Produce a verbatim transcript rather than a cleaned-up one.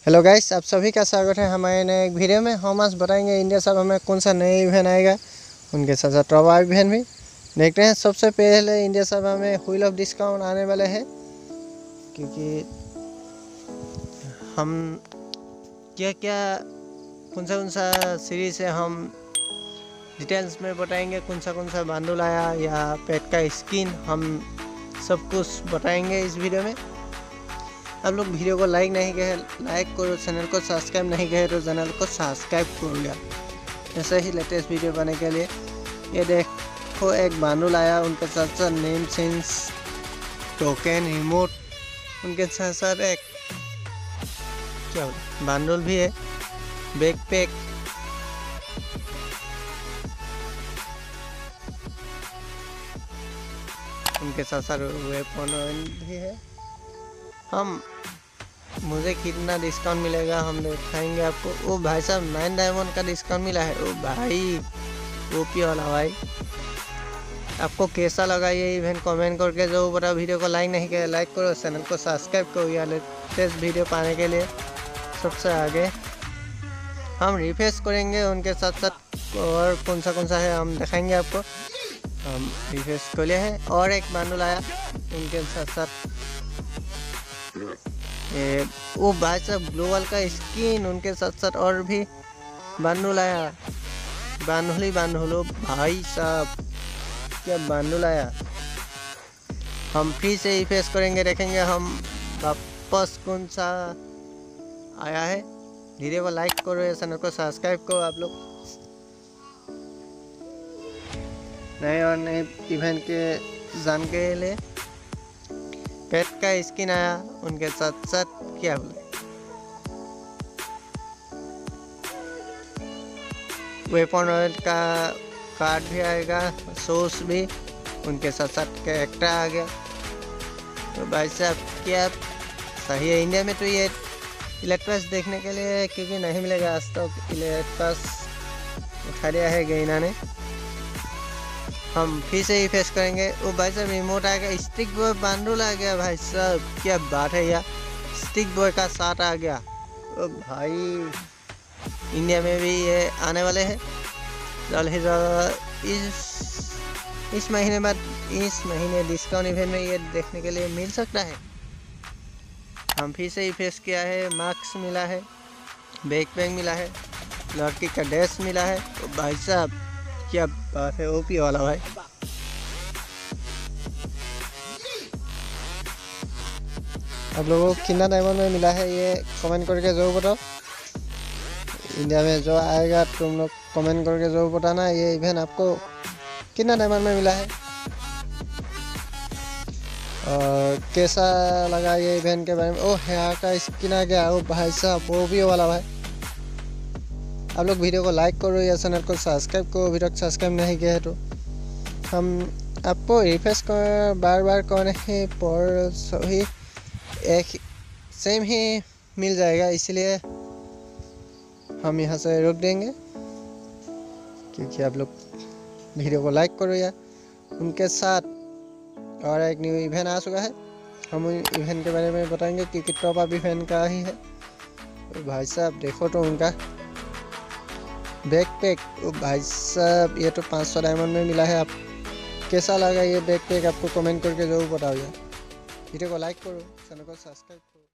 Hello guys, आप सभी का स्वागत है हमारे नए एक वीडियो में। हम आज बताएंगे इंडिया सब हमें कौन सा नए इवेंट आएगा, उनके साथ साथ टॉप इवेंट भी देखते हैं। सबसे पहले इंडिया सब हमें व्हील ऑफ डिस्काउंट आने वाले हैं, क्योंकि हम क्या क्या कौन सा कौन सा सीरीज़ है हम डिटेल्स में बताएंगे। कौन सा कौन सा बांडल आया या पेट का स्किन, हम सब कुछ बताएंगे इस वीडियो में। आप लोग वीडियो को लाइक नहीं किए, लाइक करो। चैनल को सब्सक्राइब नहीं किए तो चैनल को सब्सक्राइब कर लिया, ऐसे ही लेटेस्ट वीडियो बनाने के लिए। ये देखो, एक बांडल आया, उनके साथ साथ नेम चेंज, टोकन, रिमोट, उनके साथ साथ एक क्या बांडल भी है, बैकपैक, उनके साथ साथ वेपन भी है। हम मुझे कितना डिस्काउंट मिलेगा हम दिखाएंगे आपको। ओ भाई साहब, नाइन डायमंड का डिस्काउंट मिला है। ओ भाई, ओपी वाला भाई। आपको कैसा लगा ये इवेंट कमेंट करके जो बड़ा। वीडियो को लाइक नहीं किया, लाइक करो, चैनल को सब्सक्राइब करो या लेटेस्ट वीडियो पाने के लिए सबसे आगे। हम रिफ्रेश करेंगे उनके साथ साथ, और कौन सा कौन सा है हम दिखाएंगे आपको। हम रिफ्रेश कर लिए हैं और एक बांडल आया उनके साथ साथ। ए, वो भाई साहब ग्लोबल का स्किन, उनके साथ साथ और भी बांडल आया। बांडल ही बांडल हो भाई साहब, क्या बांडल आया। हम फिर से रिफ्रेश करेंगे, देखेंगे हम वापस कौन सा आया है। वीडियो को लाइक करो या चैनल को सब्सक्राइब करो। आप लोग नए और नए इवेंट के जान के लिए। पेट का स्किन आया, उनके साथ साथ क्या बोले, वेपन ऑयल का कार्ड भी आएगा, सोर्स भी, उनके साथ साथ कैरेक्टर आ गया। तो भाई साहब क्या सही है। इंडिया में तो ये इलेक्ट्रस देखने के लिए क्योंकि नहीं मिलेगा आज तक। तो इलेक्ट्रस उठा लिया है गेना ने। हम फिर से ही फेस करेंगे। वो भाई साहब रिमोट आएगा, स्टिक बॉय बांडल आ गया। भाई साहब क्या बात है यार, स्टिक बॉय का साथ आ गया। ओ भाई, इंडिया में भी ये आने वाले हैं जल्द ही जल्द। इस इस महीने बाद इस महीने डिस्काउंट इवेंट में ये देखने के लिए मिल सकता है। हम फिर से ही फेस किया है। मार्क्स मिला है, बैकपैक मिला है, लड़की का ड्रेस मिला है। तो भाई साहब क्या बात है, ओपी वाला भाई। आप लोगों को कितना डायमंड में मिला है ये कमेंट करके जरूर बताओ। इंडिया में जो आएगा तुम लोग कमेंट करके जरूर बताना ये इवेंट आपको कितना डायमंड में मिला है और कैसा लगा ये इवेंट के बारे में। ओ हेयर का स्किन आ गया। ओ भाई साहब, ओपी वाला भाई। आप लोग वीडियो को लाइक करो या चैनल को सब्सक्राइब करो। वीडियो को सब्सक्राइब नहीं किया है तो हम आपको रिफ्रेश कर बार बार करने ही पर सही एक सेम ही मिल जाएगा, इसलिए हम यहाँ से रोक देंगे। क्योंकि आप लोग वीडियो को लाइक करो या उनके साथ। और एक न्यू इवेंट आ चुका है, हम इवेंट के बारे में बताएंगे क्योंकि टॉप अप इवेंट का ही है। तो भाई साहब देखो तो उनका बैकपैक। ओ भाई साहब, ये तो पाँच सौ डायमंड में मिला है। आप कैसा लगा ये बैकपैक आपको कमेंट करके जरूर बताओ यार। वीडियो को लाइक करो, चैनल को सब्सक्राइब करो।